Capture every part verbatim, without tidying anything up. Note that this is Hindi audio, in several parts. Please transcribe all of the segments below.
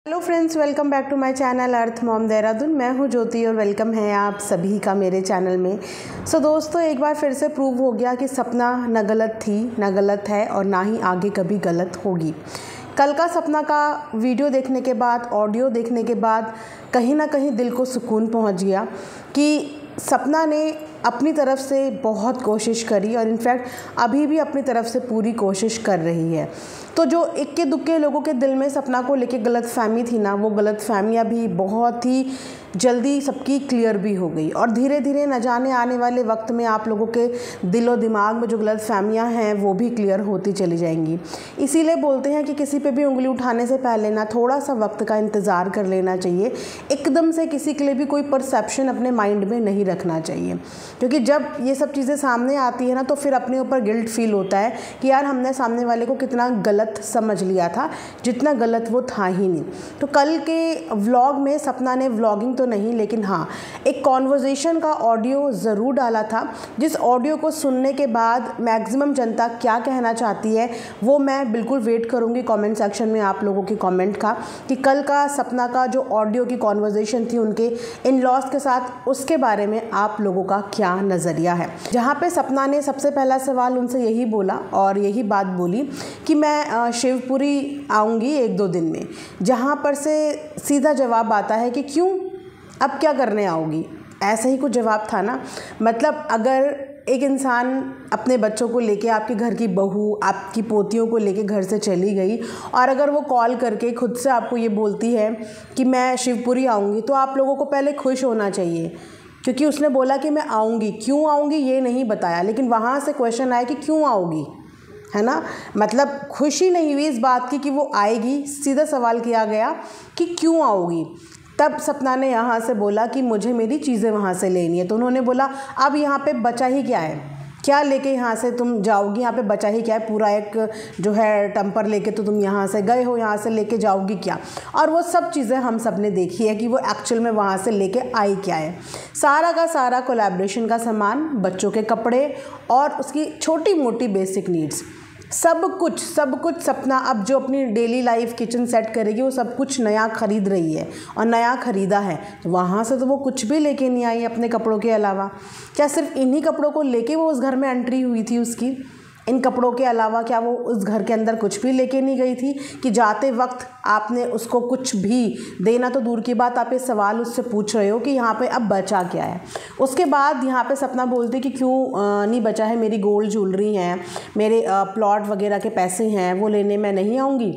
Hello friends, welcome back to my channel Earth Mom Dehradun. मैं हूं ज्योति और वेलकम है आप सभी का मेरे चैनल में। सो so, दोस्तों, एक बार फिर से प्रूव हो गया कि सपना न गलत थी, न गलत है और ना ही आगे कभी गलत होगी। कल का सपना का वीडियो देखने के बाद, ऑडियो देखने के बाद कहीं ना कहीं दिल को सुकून पहुंच गया कि सपना ने अपनी तरफ से बहुत कोशिश करी और इनफैक्ट अभी भी अपनी तरफ से पूरी कोशिश कर रही है। तो जो इक्के दुक्के लोगों के दिल में सपना को लेके गलतफहमी थी ना, वो गलतफहमियाँ भी बहुत ही जल्दी सबकी क्लियर भी हो गई और धीरे धीरे न जाने आने वाले वक्त में आप लोगों के दिल और दिमाग में जो गलतफहमियाँ हैं वो भी क्लियर होती चली जाएंगी। इसीलिए बोलते हैं कि किसी पे भी उंगली उठाने से पहले ना थोड़ा सा वक्त का इंतज़ार कर लेना चाहिए। एकदम से किसी के लिए भी कोई परसेप्शन अपने माइंड में नहीं रखना चाहिए, क्योंकि जब ये सब चीज़ें सामने आती है ना तो फिर अपने ऊपर गिल्ट फील होता है कि यार हमने सामने वाले को कितना गलत समझ लिया था, जितना गलत वो था ही नहीं। तो कल के व्लॉग में सपना ने व्लॉगिंग तो नहीं, लेकिन हाँ, एक कॉन्वर्जेशन का ऑडियो ज़रूर डाला था, जिस ऑडियो को सुनने के बाद मैक्सिमम जनता क्या कहना चाहती है वो मैं बिल्कुल वेट करूँगी कमेंट सेक्शन में आप लोगों के कमेंट का, कि कल का सपना का जो ऑडियो की कॉन्वर्जेशन थी उनके इन लॉज के साथ, उसके बारे में आप लोगों का क्या नज़रिया है। जहाँ पे सपना ने सबसे पहला सवाल उनसे यही बोला और यही बात बोली कि मैं शिवपुरी आऊँगी एक दो दिन में, जहाँ पर से सीधा जवाब आता है कि क्यों, अब क्या करने आओगी। ऐसा ही कुछ जवाब था ना। मतलब अगर एक इंसान अपने बच्चों को लेके, आपके घर की बहू आपकी पोतियों को लेके घर से चली गई और अगर वो कॉल करके खुद से आपको ये बोलती है कि मैं शिवपुरी आऊँगी, तो आप लोगों को पहले खुश होना चाहिए, क्योंकि उसने बोला कि मैं आऊँगी। क्यों आऊँगी ये नहीं बताया, लेकिन वहाँ से क्वेश्चन आया कि क्यों आओगी, है ना। मतलब खुशी नहीं हुई इस बात की कि वो आएगी, सीधा सवाल किया गया कि क्यों आओगी। तब सपना ने यहाँ से बोला कि मुझे मेरी चीज़ें वहाँ से लेनी है। तो उन्होंने बोला अब यहाँ पे बचा ही क्या है, क्या लेके यहाँ से तुम जाओगी, यहाँ पे बचा ही क्या है, पूरा एक जो है टम्पर लेके तो तुम यहाँ से गए हो, यहाँ से लेके जाओगी क्या। और वो सब चीज़ें हम सब ने देखी है कि वो एक्चुअल में वहाँ से लेके आई क्या है। सारा का सारा कोलैबोरेशन का सामान, बच्चों के कपड़े और उसकी छोटी मोटी बेसिक नीड्स, सब कुछ सब कुछ सपना अब जो अपनी डेली लाइफ किचन सेट करेगी वो सब कुछ नया ख़रीद रही है और नया ख़रीदा है। तो वहाँ से तो वो कुछ भी लेके नहीं आई अपने कपड़ों के अलावा। क्या सिर्फ इन्हीं कपड़ों को लेके वो उस घर में एंट्री हुई थी उसकी? इन कपड़ों के अलावा क्या वो उस घर के अंदर कुछ भी लेके नहीं गई थी कि जाते वक्त आपने उसको कुछ भी देना तो दूर की बात, आप ये सवाल उससे पूछ रहे हो कि यहाँ पे अब बचा क्या है। उसके बाद यहाँ पे सपना बोलती कि क्यों नहीं बचा है, मेरी गोल्ड ज्वेलरी हैं, मेरे प्लॉट वगैरह के पैसे हैं, वो लेने मैं नहीं आऊँगी।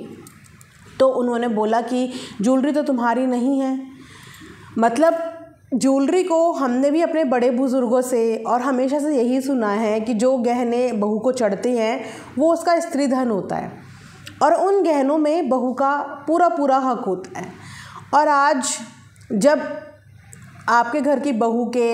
तो उन्होंने बोला कि ज्वेलरी तो तुम्हारी नहीं है। मतलब ज्वेलरी को हमने भी अपने बड़े बुज़ुर्गों से और हमेशा से यही सुना है कि जो गहने बहू को चढ़ते हैं वो उसका स्त्री धन होता है और उन गहनों में बहू का पूरा पूरा हक होता है। और आज जब आपके घर की बहू के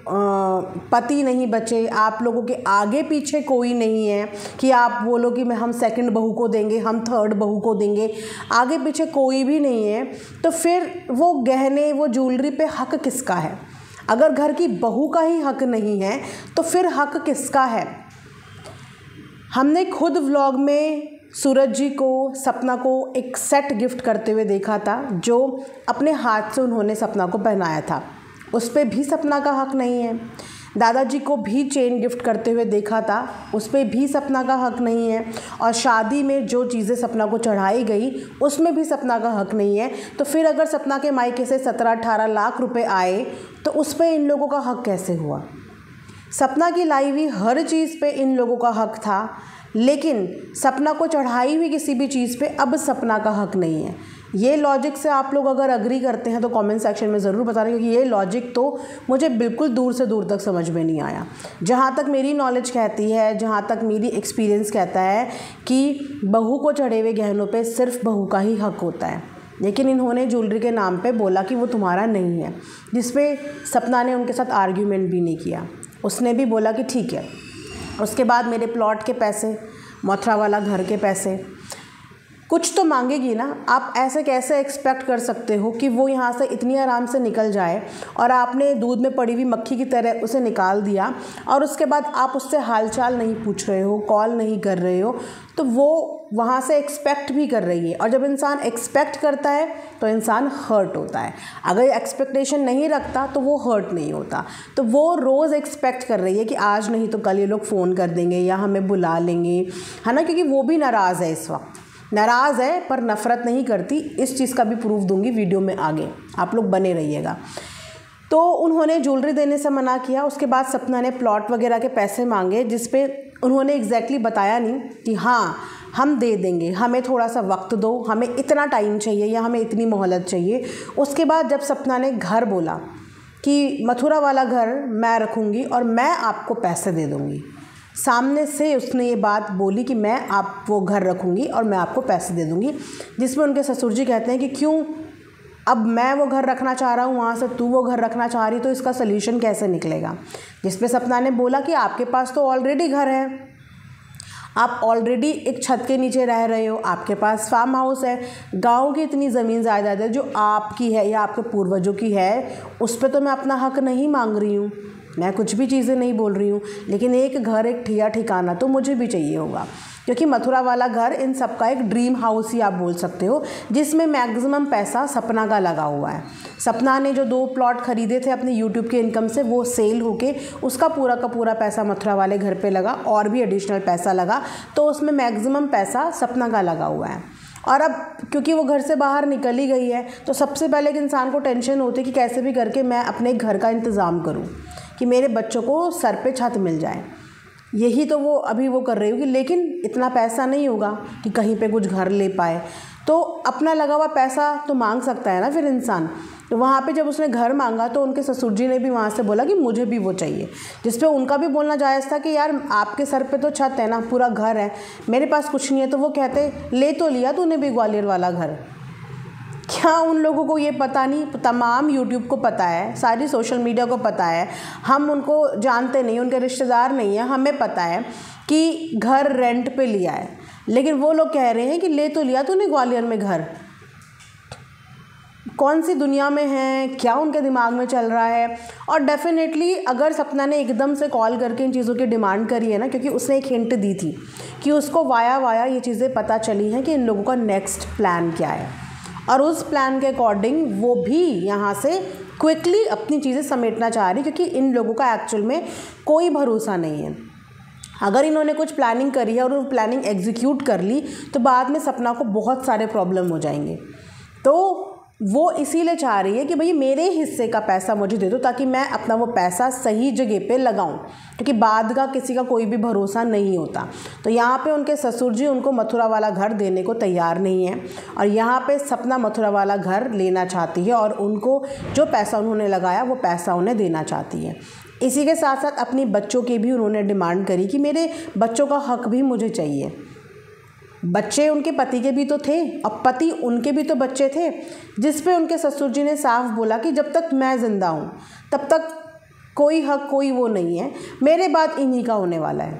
पति नहीं बचे, आप लोगों के आगे पीछे कोई नहीं है कि आप बोलो कि मैं हम सेकंड बहू को देंगे, हम थर्ड बहू को देंगे, आगे पीछे कोई भी नहीं है, तो फिर वो गहने, वो ज्वेलरी पे हक किसका है? अगर घर की बहू का ही हक नहीं है तो फिर हक किसका है? हमने खुद व्लॉग में सूरज जी को, सपना को एक सेट गिफ्ट करते हुए देखा था, जो अपने हाथ से उन्होंने सपना को पहनाया था। उस पर भी सपना का हक नहीं है। दादाजी को भी चेन गिफ्ट करते हुए देखा था, उस पर भी सपना का हक नहीं है। और शादी में जो चीज़ें सपना को चढ़ाई गई उसमें भी सपना का हक नहीं है। तो फिर अगर सपना के मायके से सत्रह अठारह लाख रुपए आए तो उस पर इन लोगों का हक कैसे हुआ? सपना की लाई हुई हर चीज़ पे इन लोगों का हक था, लेकिन सपना को चढ़ाई हुई किसी भी चीज़ पे अब सपना का हक नहीं है। ये लॉजिक से आप लोग अगर अग्री करते हैं तो कमेंट सेक्शन में ज़रूर बता रहे, क्योंकि ये लॉजिक तो मुझे बिल्कुल दूर से दूर तक समझ में नहीं आया। जहाँ तक मेरी नॉलेज कहती है, जहाँ तक मेरी एक्सपीरियंस कहता है कि बहू को चढ़े हुए गहनों पे सिर्फ बहू का ही हक होता है, लेकिन इन्होंने ज्वेलरी के नाम पे बोला कि वो तुम्हारा नहीं है, जिसपे सपना ने उनके साथ आर्ग्यूमेंट भी नहीं किया। उसने भी बोला कि ठीक है। उसके बाद मेरे प्लॉट के पैसे, मथुरा वाला घर के पैसे, कुछ तो मांगेगी ना। आप ऐसे कैसे एक्सपेक्ट कर सकते हो कि वो यहाँ से इतनी आराम से निकल जाए और आपने दूध में पड़ी हुई मक्खी की तरह उसे निकाल दिया और उसके बाद आप उससे हालचाल नहीं पूछ रहे हो, कॉल नहीं कर रहे हो, तो वो वहाँ से एक्सपेक्ट भी कर रही है। और जब इंसान एक्सपेक्ट करता है तो इंसान हर्ट होता है। अगर एक्सपेक्टेशन नहीं रखता तो वो हर्ट नहीं होता। तो वो रोज़ एक्सपेक्ट कर रही है कि आज नहीं तो कल ये लोग फ़ोन कर देंगे या हमें बुला लेंगे, है ना, क्योंकि वो भी नाराज़ है, इस वक्त नाराज़ है पर नफ़रत नहीं करती। इस चीज़ का भी प्रूफ दूंगी वीडियो में आगे, आप लोग बने रहिएगा। तो उन्होंने ज्वेलरी देने से मना किया। उसके बाद सपना ने प्लॉट वगैरह के पैसे मांगे, जिस पे उन्होंने एग्जैक्टली बताया नहीं कि हाँ हम दे देंगे, हमें थोड़ा सा वक्त दो, हमें इतना टाइम चाहिए या हमें इतनी मोहलत चाहिए। उसके बाद जब सपना ने घर बोला कि मथुरा वाला घर मैं रखूँगी और मैं आपको पैसे दे दूँगी, सामने से उसने ये बात बोली कि मैं आप वो घर रखूँगी और मैं आपको पैसे दे दूँगी, जिसमें उनके ससुर जी कहते हैं कि क्यों, अब मैं वो घर रखना चाह रहा हूँ, वहाँ से तू वो घर रखना चाह रही, तो इसका सल्यूशन कैसे निकलेगा। जिस पे सपना ने बोला कि आपके पास तो ऑलरेडी घर है, आप ऑलरेडी एक छत के नीचे रह रहे हो, आपके पास फार्म हाउस है, गांव की इतनी ज़मीन जायदाद है जो आपकी है या आपके पूर्वजों की है, उस पर तो मैं अपना हक नहीं मांग रही हूँ, मैं कुछ भी चीज़ें नहीं बोल रही हूँ, लेकिन एक घर, एक ठिया ठिकाना तो मुझे भी चाहिए होगा। क्योंकि मथुरा वाला घर इन सब का एक ड्रीम हाउस ही आप बोल सकते हो, जिसमें मैक्सिमम पैसा सपना का लगा हुआ है। सपना ने जो दो प्लॉट खरीदे थे अपने यूट्यूब के इनकम से, वो सेल होके उसका पूरा का पूरा पैसा मथुरा वाले घर पे लगा और भी एडिशनल पैसा लगा, तो उसमें मैक्सिमम पैसा सपना का लगा हुआ है। और अब क्योंकि वो घर से बाहर निकल ही गई है, तो सबसे पहले एक इंसान को टेंशन होती है कि कैसे भी करके मैं अपने घर का इंतज़ाम करूँ कि मेरे बच्चों को सर पे छत मिल जाए। यही तो वो अभी वो कर रही होगी, लेकिन इतना पैसा नहीं होगा कि कहीं पे कुछ घर ले पाए। तो अपना लगा हुआ पैसा तो मांग सकता है ना फिर इंसान। तो वहाँ पे जब उसने घर मांगा तो उनके ससुर जी ने भी वहाँ से बोला कि मुझे भी वो चाहिए, जिस पे उनका भी बोलना जायज़ था कि यार आपके सर पे तो छत है ना, पूरा घर है, मेरे पास कुछ नहीं है। तो वो कहते ले तो लिया तूने भी ग्वालियर वाला घर। क्या उन लोगों को ये पता नहीं, तमाम यूट्यूब को पता है, सारी सोशल मीडिया को पता है, हम उनको जानते नहीं, उनके रिश्तेदार नहीं हैं, हमें पता है कि घर रेंट पे लिया है, लेकिन वो लोग कह रहे हैं कि ले तो लिया तूने ग्वालियर में घर। कौन सी दुनिया में है, क्या उनके दिमाग में चल रहा है। और डेफिनेटली अगर सपना ने एकदम से कॉल करके इन चीज़ों की डिमांड करी है ना, क्योंकि उसने एक हिंट दी थी कि उसको वाया वाया ये चीज़ें पता चली हैं कि इन लोगों का नेक्स्ट प्लान क्या है, और उस प्लान के अकॉर्डिंग वो भी यहाँ से क्विकली अपनी चीज़ें समेटना चाह रही, क्योंकि इन लोगों का एक्चुअल में कोई भरोसा नहीं है। अगर इन्होंने कुछ प्लानिंग करी है और वो प्लानिंग एग्जीक्यूट कर ली तो बाद में सपना को बहुत सारे प्रॉब्लम हो जाएंगे। तो वो इसीलिए चाह रही है कि भाई मेरे हिस्से का पैसा मुझे दे दो, ताकि मैं अपना वो पैसा सही जगह पे लगाऊं, क्योंकि बाद का किसी का कोई भी भरोसा नहीं होता। तो यहाँ पे उनके ससुर जी उनको मथुरा वाला घर देने को तैयार नहीं है, और यहाँ पे सपना मथुरा वाला घर लेना चाहती है और उनको जो पैसा उन्होंने लगाया वो पैसा उन्हें देना चाहती है। इसी के साथ साथ अपनी बच्चों की भी उन्होंने डिमांड करी कि मेरे बच्चों का हक भी मुझे चाहिए। बच्चे उनके पति के भी तो थे और पति उनके भी तो बच्चे थे, जिस पे उनके ससुर जी ने साफ बोला कि जब तक मैं ज़िंदा हूँ तब तक कोई हक, कोई वो नहीं है, मेरे बाद इन्हीं का होने वाला है,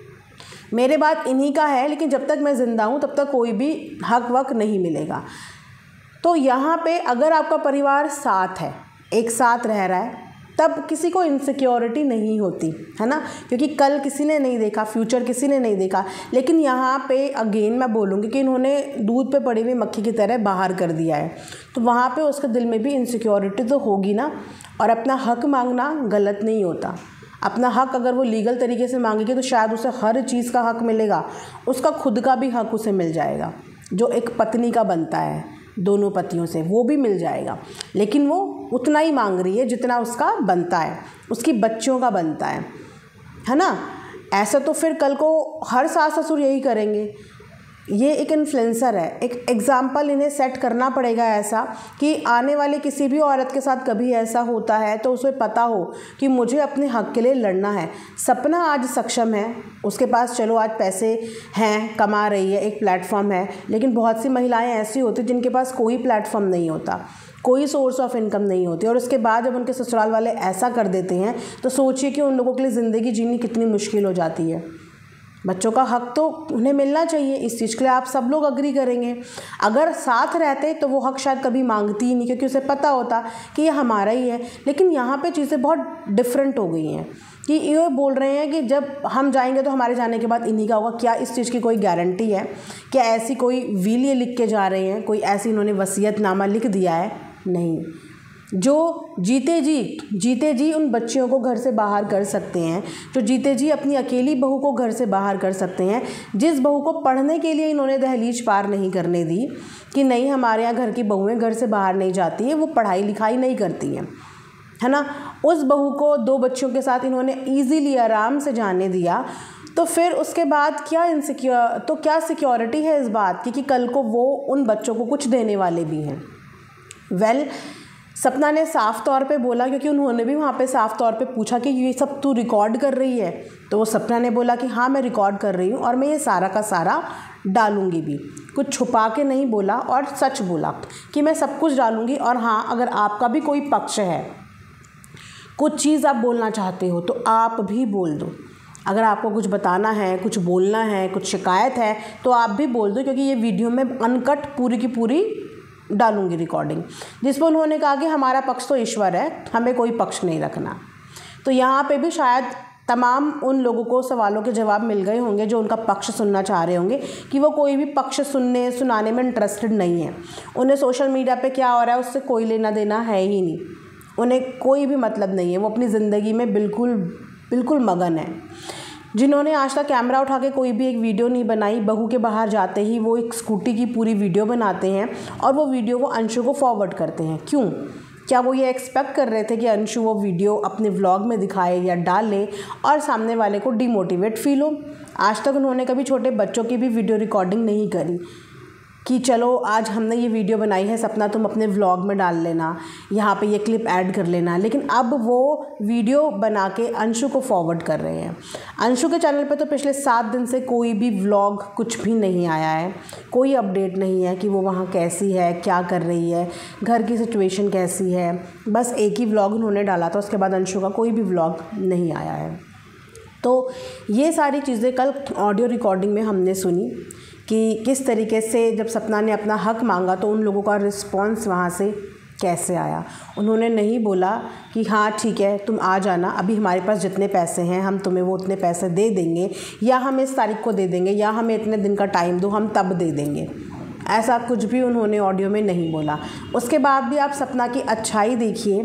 मेरे बाद इन्हीं का है, लेकिन जब तक मैं ज़िंदा हूँ तब तक कोई भी हक वक नहीं मिलेगा। तो यहाँ पे अगर आपका परिवार साथ है, एक साथ रह रहा है, तब किसी को इनसिक्योरिटी नहीं होती है ना, क्योंकि कल किसी ने नहीं देखा, फ्यूचर किसी ने नहीं देखा। लेकिन यहाँ पे अगेन मैं बोलूँगी कि इन्होंने दूध पे पड़ी हुई मक्खी की तरह बाहर कर दिया है, तो वहाँ पे उसके दिल में भी इनसिक्योरिटी तो होगी ना। और अपना हक मांगना गलत नहीं होता, अपना हक अगर वो लीगल तरीके से मांगेगी तो शायद उसे हर चीज़ का हक मिलेगा, उसका खुद का भी हक उसे मिल जाएगा, जो एक पत्नी का बनता है दोनों पतियों से, वो भी मिल जाएगा। लेकिन वो उतना ही मांग रही है जितना उसका बनता है, उसकी बच्चों का बनता है, है ना। ऐसा तो फिर कल को हर सास ससुर यही करेंगे। ये एक इन्फ्लुएंसर है, एक एग्ज़ाम्पल इन्हें सेट करना पड़ेगा ऐसा कि आने वाले किसी भी औरत के साथ कभी ऐसा होता है तो उसे पता हो कि मुझे अपने हक़ के लिए लड़ना है। सपना आज सक्षम है, उसके पास चलो आज पैसे हैं, कमा रही है, एक प्लेटफॉर्म है, लेकिन बहुत सी महिलाएं ऐसी होती जिनके पास कोई प्लेटफॉर्म नहीं होता, कोई सोर्स ऑफ इनकम नहीं होती, और उसके बाद जब उनके ससुराल वाले ऐसा कर देते हैं तो सोचिए कि उन लोगों के लिए ज़िंदगी जीनी कितनी मुश्किल हो जाती है। बच्चों का हक तो उन्हें मिलना चाहिए, इस चीज़ के लिए आप सब लोग अग्री करेंगे। अगर साथ रहते तो वो हक शायद कभी मांगती ही नहीं, क्योंकि उसे पता होता कि ये हमारा ही है। लेकिन यहाँ पे चीज़ें बहुत डिफरेंट हो गई हैं कि ये बोल रहे हैं कि जब हम जाएंगे तो हमारे जाने के बाद इन्हीं का होगा। क्या इस चीज़ की कोई गारंटी है? क्या ऐसी कोई विल ये लिख के जा रहे हैं, कोई ऐसी इन्होंने वसीयतनामा लिख दिया है? नहीं। जो जीते जी जीते जी उन बच्चियों को घर से बाहर कर सकते हैं, जो जीते जी अपनी अकेली बहू को घर से बाहर कर सकते हैं, जिस बहू को पढ़ने के लिए इन्होंने दहलीज पार नहीं करने दी कि नहीं हमारे यहाँ घर की बहुएं घर से बाहर नहीं जाती हैं, वो पढ़ाई लिखाई नहीं करती हैं, है ना, उस बहू को दो बच्चों के साथ इन्होंने ईजीली आराम से जाने दिया, तो फिर उसके बाद क्या इनसिक्योर तो क्या सिक्योरिटी है इस बात की कि कल को वो उन बच्चों को कुछ देने वाले भी हैं? वेल well, सपना ने साफ़ तौर पे बोला, क्योंकि उन्होंने भी वहाँ पे साफ़ तौर पे पूछा कि ये सब तू रिकॉर्ड कर रही है, तो वो सपना ने बोला कि हाँ मैं रिकॉर्ड कर रही हूँ और मैं ये सारा का सारा डालूँगी भी। कुछ छुपा के नहीं बोला और सच बोला कि मैं सब कुछ डालूँगी, और हाँ अगर आपका भी कोई पक्ष है, कुछ चीज़ आप बोलना चाहते हो तो आप भी बोल दो। अगर आपको कुछ बताना है, कुछ बोलना है, कुछ शिकायत है तो आप भी बोल दो, क्योंकि ये वीडियो में अनकट पूरी की पूरी डालूंगी रिकॉर्डिंग, जिस पर उन्होंने कहा कि हमारा पक्ष तो ईश्वर है, हमें कोई पक्ष नहीं रखना। तो यहाँ पे भी शायद तमाम उन लोगों को सवालों के जवाब मिल गए होंगे जो उनका पक्ष सुनना चाह रहे होंगे, कि वो कोई भी पक्ष सुनने सुनाने में इंटरेस्टेड नहीं है। उन्हें सोशल मीडिया पे क्या हो रहा है उससे कोई लेना देना है ही नहीं, उन्हें कोई भी मतलब नहीं है। वो अपनी ज़िंदगी में बिल्कुल बिल्कुल मगन है। जिन्होंने आज तक कैमरा उठा के कोई भी एक वीडियो नहीं बनाई, बहू के बाहर जाते ही वो एक स्कूटी की पूरी वीडियो बनाते हैं और वो वीडियो वो अंशु को फॉरवर्ड करते हैं। क्यों? क्या वो ये एक्सपेक्ट कर रहे थे कि अंशु वो वीडियो अपने व्लॉग में दिखाए या डाले और सामने वाले को डिमोटिवेट फील हो? आज तक उन्होंने कभी छोटे बच्चों की भी वीडियो रिकॉर्डिंग नहीं करी कि चलो आज हमने ये वीडियो बनाई है सपना, तुम अपने व्लॉग में डाल लेना, यहाँ पे ये क्लिप ऐड कर लेना। लेकिन अब वो वीडियो बना के अंशु को फॉरवर्ड कर रहे हैं। अंशु के चैनल पे तो पिछले सात दिन से कोई भी व्लॉग कुछ भी नहीं आया है, कोई अपडेट नहीं है कि वो वहाँ कैसी है, क्या कर रही है, घर की सिचुएशन कैसी है। बस एक ही व्लॉग उन्होंने डाला था, उसके बाद अंशु का कोई भी व्लॉग नहीं आया है। तो ये सारी चीज़ें कल ऑडियो रिकॉर्डिंग में हमने सुनी कि किस तरीके से जब सपना ने अपना हक मांगा तो उन लोगों का रिस्पॉन्स वहाँ से कैसे आया। उन्होंने नहीं बोला कि हाँ ठीक है तुम आ जाना, अभी हमारे पास जितने पैसे हैं हम तुम्हें वो उतने पैसे दे देंगे, या हम इस तारीख को दे देंगे, या हमें इतने दिन का टाइम दो हम तब दे देंगे। ऐसा कुछ भी उन्होंने ऑडियो में नहीं बोला। उसके बाद भी आप सपना की अच्छाई देखिए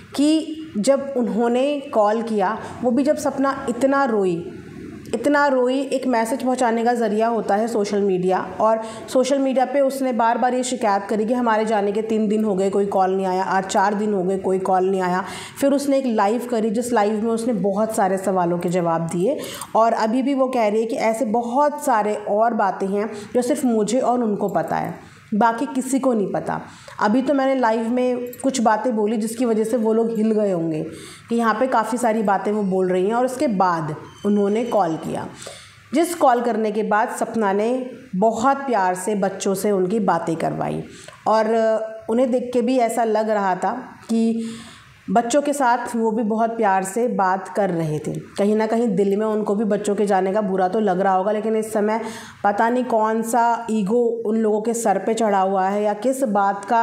कि जब उन्होंने कॉल किया, वो भी जब सपना इतना रोई इतना रोई एक मैसेज पहुंचाने का ज़रिया होता है सोशल मीडिया, और सोशल मीडिया पे उसने बार बार ये शिकायत करी कि हमारे जाने के तीन दिन हो गए कोई कॉल नहीं आया, आज चार दिन हो गए कोई कॉल नहीं आया। फिर उसने एक लाइव करी जिस लाइव में उसने बहुत सारे सवालों के जवाब दिए, और अभी भी वो कह रही है कि ऐसे बहुत सारे और बातें हैं जो सिर्फ मुझे और उनको पता है, बाकी किसी को नहीं पता। अभी तो मैंने लाइव में कुछ बातें बोली जिसकी वजह से वो लोग हिल गए होंगे कि यहाँ पे काफ़ी सारी बातें वो बोल रही हैं। और उसके बाद उन्होंने कॉल किया, जिस कॉल करने के बाद सपना ने बहुत प्यार से बच्चों से उनकी बातें करवाई, और उन्हें देख के भी ऐसा लग रहा था कि बच्चों के साथ वो भी बहुत प्यार से बात कर रहे थे। कहीं ना कहीं दिल में उनको भी बच्चों के जाने का बुरा तो लग रहा होगा, लेकिन इस समय पता नहीं कौन सा ईगो उन लोगों के सर पे चढ़ा हुआ है या किस बात का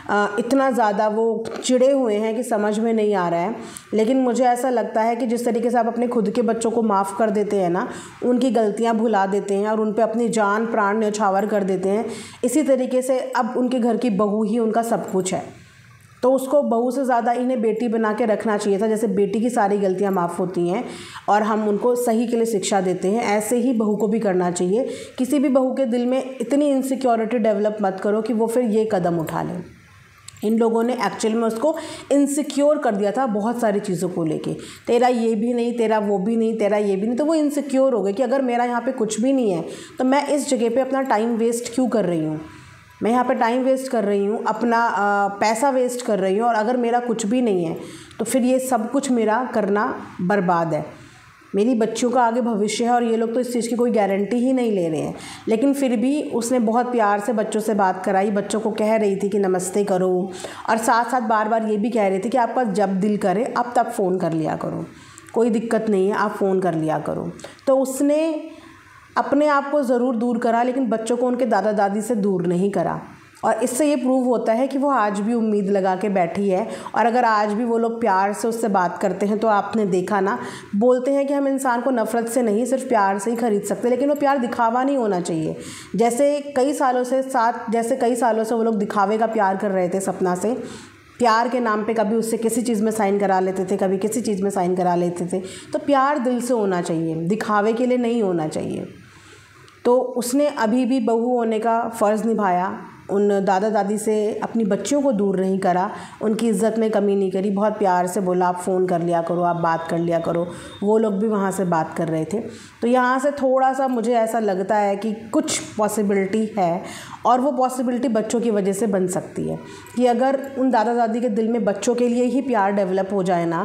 इतना ज़्यादा वो चिढ़े हुए हैं कि समझ में नहीं आ रहा है। लेकिन मुझे ऐसा लगता है कि जिस तरीके से आप अपने खुद के बच्चों को माफ़ कर देते हैं ना, उनकी गलतियाँ भुला देते हैं और उन पर अपनी जान प्राण न्यौछावर कर देते हैं, इसी तरीके से अब उनके घर की बहू ही उनका सब कुछ है। तो उसको बहू से ज़्यादा इन्हें बेटी बना के रखना चाहिए था। जैसे बेटी की सारी गलतियां माफ़ होती हैं और हम उनको सही के लिए शिक्षा देते हैं, ऐसे ही बहू को भी करना चाहिए। किसी भी बहू के दिल में इतनी इनसिक्योरिटी डेवलप मत करो कि वो फिर ये कदम उठा लें। इन लोगों ने एक्चुअल में उसको इनसिक्योर कर दिया था बहुत सारी चीज़ों को लेके, तेरा ये भी नहीं, तेरा वो भी नहीं, तेरा ये भी नहीं। तो वो इनसिक्योर हो गए कि अगर मेरा यहाँ पे कुछ भी नहीं है तो मैं इस जगह पे अपना टाइम वेस्ट क्यों कर रही हूँ, मैं यहाँ पे टाइम वेस्ट कर रही हूँ, अपना आ, पैसा वेस्ट कर रही हूँ, और अगर मेरा कुछ भी नहीं है तो फिर ये सब कुछ मेरा करना बर्बाद है। मेरी बच्चियों का आगे भविष्य है और ये लोग तो इस चीज़ की कोई गारंटी ही नहीं ले रहे हैं। लेकिन फिर भी उसने बहुत प्यार से बच्चों से बात कराई, बच्चों को कह रही थी कि नमस्ते करो, और साथ साथ बार बार ये भी कह रही थी कि आपका जब दिल करे अब तक फ़ोन कर लिया करो, कोई दिक्कत नहीं है, आप फ़ोन कर लिया करो। तो उसने अपने आप को ज़रूर दूर करा, लेकिन बच्चों को उनके दादा दादी से दूर नहीं करा। और इससे ये प्रूव होता है कि वो आज भी उम्मीद लगा के बैठी है। और अगर आज भी वो लोग प्यार से उससे बात करते हैं, तो आपने देखा ना, बोलते हैं कि हम इंसान को नफ़रत से नहीं, सिर्फ प्यार से ही ख़रीद सकते, लेकिन वो प्यार दिखावा नहीं होना चाहिए। जैसे कई सालों से साथ जैसे कई सालों से वो लोग दिखावे का प्यार कर रहे थे सपना से, प्यार के नाम पे कभी उससे किसी चीज़ में साइन करा लेते थे, कभी किसी चीज़ में साइन करा लेते थे। तो प्यार दिल से होना चाहिए, दिखावे के लिए नहीं होना चाहिए। तो उसने अभी भी बहू होने का फ़र्ज़ निभाया, उन दादा दादी से अपनी बच्चियों को दूर नहीं करा, उनकी इज़्ज़त में कमी नहीं करी, बहुत प्यार से बोला आप फ़ोन कर लिया करो, आप बात कर लिया करो। वो लोग भी वहाँ से बात कर रहे थे। तो यहाँ से थोड़ा सा मुझे ऐसा लगता है कि कुछ पॉसिबिलिटी है, और वो पॉसिबिलिटी बच्चों की वजह से बन सकती है कि अगर उन दादा दादी के दिल में बच्चों के लिए ही प्यार डेवलप हो जाए ना,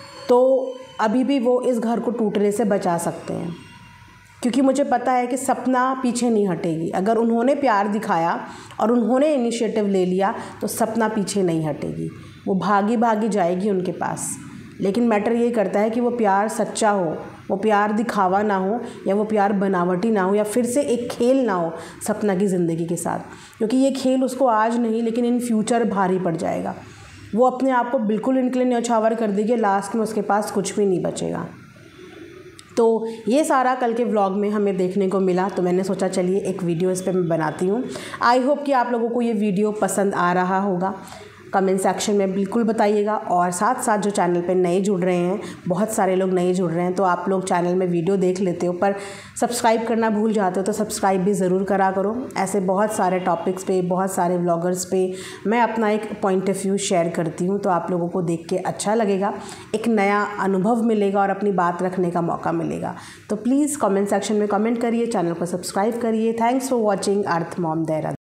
तो अभी भी वो इस घर को टूटने से बचा सकते हैं। क्योंकि मुझे पता है कि सपना पीछे नहीं हटेगी। अगर उन्होंने प्यार दिखाया और उन्होंने इनिशिएटिव ले लिया, तो सपना पीछे नहीं हटेगी, वो भागी भागी जाएगी उनके पास। लेकिन मैटर ये करता है कि वो प्यार सच्चा हो, वो प्यार दिखावा ना हो, या वो प्यार बनावटी ना हो, या फिर से एक खेल ना हो सपना की ज़िंदगी के साथ। क्योंकि ये खेल उसको आज नहीं, लेकिन इन फ्यूचर भारी पड़ जाएगा। वो अपने आप को बिल्कुल इनके लिए न्यौछावर कर देगी, लास्ट में उसके पास कुछ भी नहीं बचेगा। तो ये सारा कल के व्लॉग में हमें देखने को मिला, तो मैंने सोचा चलिए एक वीडियो इस पे मैं बनाती हूँ। आई होप कि आप लोगों को ये वीडियो पसंद आ रहा होगा। कमेंट सेक्शन में बिल्कुल बताइएगा। और साथ साथ जो चैनल पे नए जुड़ रहे हैं, बहुत सारे लोग नए जुड़ रहे हैं, तो आप लोग चैनल में वीडियो देख लेते हो पर सब्सक्राइब करना भूल जाते हो, तो सब्सक्राइब भी ज़रूर करा करो। ऐसे बहुत सारे टॉपिक्स पे, बहुत सारे व्लॉगर्स पे मैं अपना एक पॉइंट ऑफ व्यू शेयर करती हूँ, तो आप लोगों को देख के अच्छा लगेगा, एक नया अनुभव मिलेगा और अपनी बात रखने का मौका मिलेगा। तो प्लीज़ कमेंट सेक्शन में कमेंट करिए, चैनल को सब्सक्राइब करिए। Thanks for watching Earth Mom Dehradun.